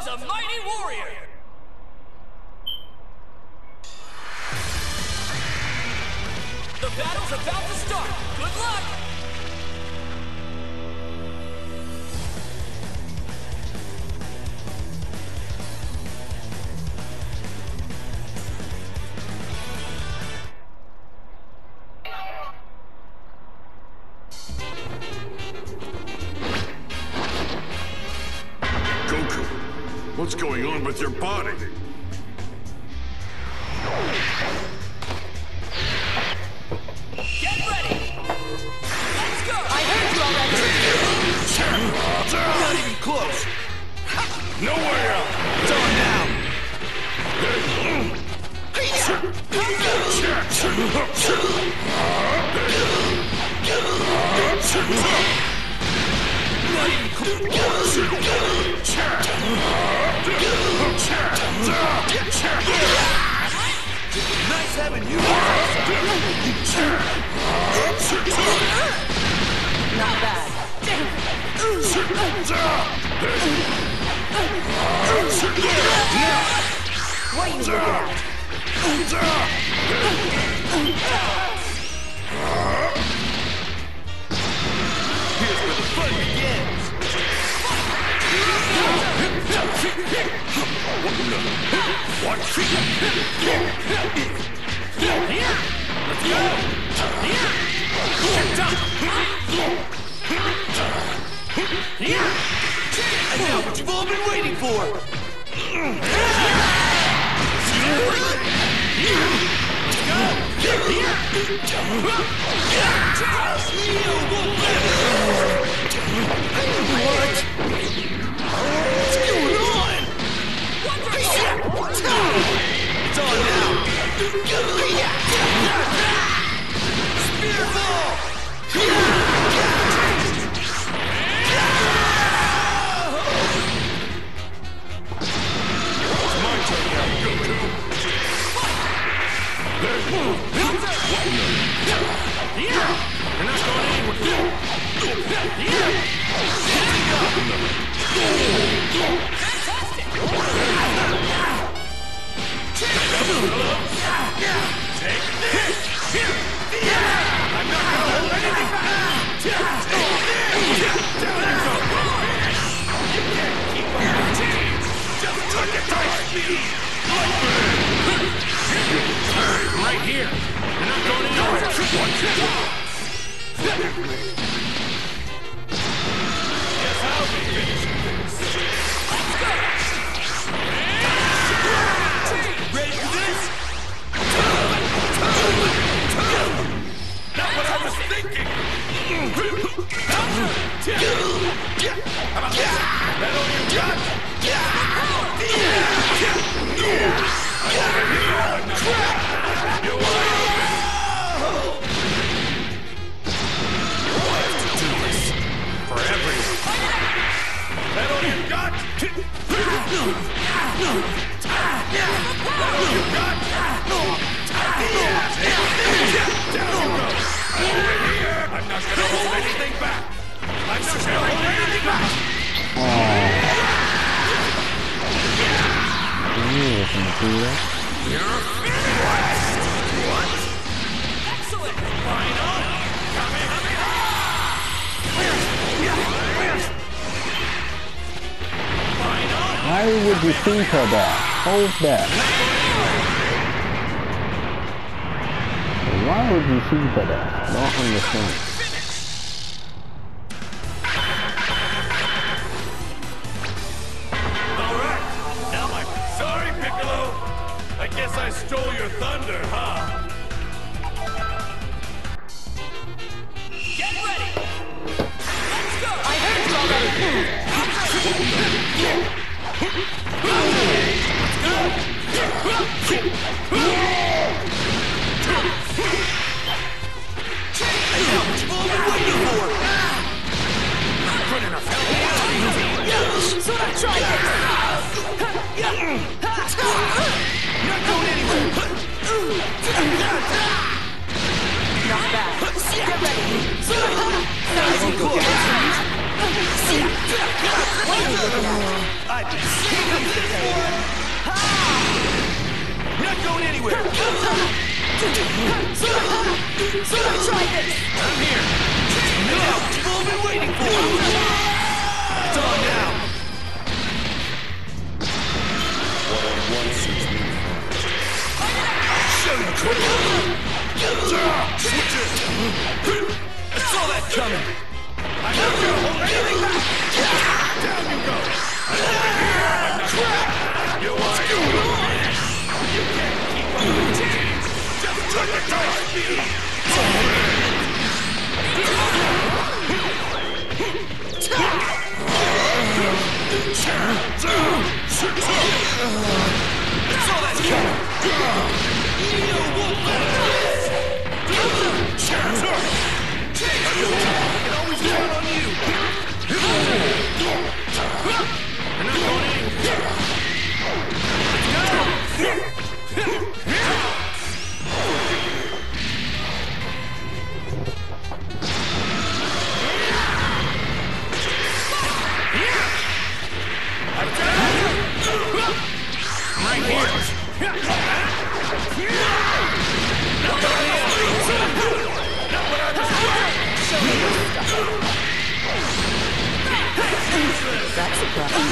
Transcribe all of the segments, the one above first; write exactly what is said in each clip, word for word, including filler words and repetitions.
a mighty warrior. The battle's about to start. Good luck. Goku, what's going on with your body? Get ready. Let's go. I heard you already. Not even close. No way out! It's on now. Not even close. Nice having you. Not bad. What are you looking at? Here's where the fun begins. What? Let's go. And now what you've all been waiting for. What? What's going on? It's on now. Spearball! It's my turn now, Goku! You're not going anywhere. Take this! I'm not gonna hold anything back! Down you go! You can't keep up your team! Just took it tight speed! Right here. You're not going anywhere. Guess I'll be finishing this! Ready for this? Not what I was thinking! That all you got? I'm over here! You want to do this for everyone! That all you got? That all you got? Down you go! Over here! I'm not gonna hold anything back! I'm not gonna hold anything back! You're gonna do that? You're finished! What? Excellent. Final Kamehameha! Final Why would you think of that? Hold that. Why would you think of that? I don't understand. Alright, now I'm sorry, Piccolo. I guess I stole your thunder, huh? Get ready. Let's go. I heard you already. And now what you've all been waiting for. Good enough. So I tried this. Not going anywhere. Not bad. Get ready. Not even close. What are you looking at? I've been saving Sora, try this! I'm here. No, you've all been waiting for. It's on now. One-on-one suits me. Show you, Critical. Switch it. I saw that coming. I'm not gonna hold anything back! Down you go! I'm over here! I'm not gonna... You want to... You can't keep up with the teams! Just turn the door! I saw that coming. Neo Wolf. I can always count on you. You're not going anywhere. Right here. That's surprising.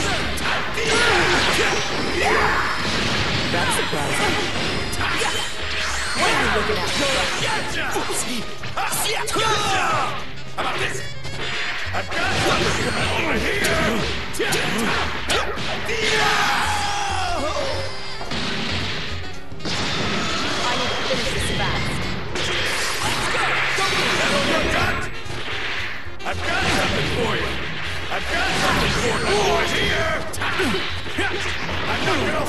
That's surprising. What are you looking at? How about this? I've got something over here! I need to finish this fast. That all you got? I've got something for you! I've got something for you! Over here! I'm not gonna...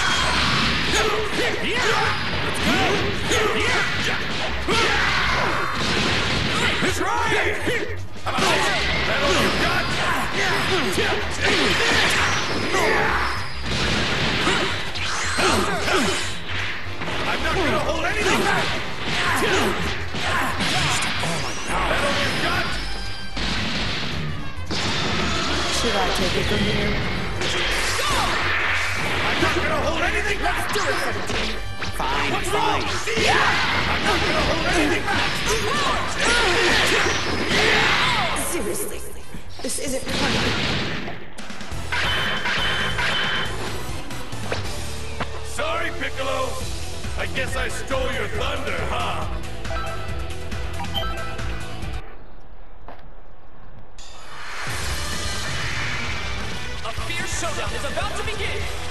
It's right! How about this? That all you got? I'm not gonna hold anything back! That all you got? Should I take it from here? I'm not gonna hold anything back! Do it for the team. Fine, What's wrong? fine. I'm not gonna hold anything back! Seriously, this isn't funny. Sorry, Piccolo. I guess I stole your thunder, huh? A fierce showdown is about to begin.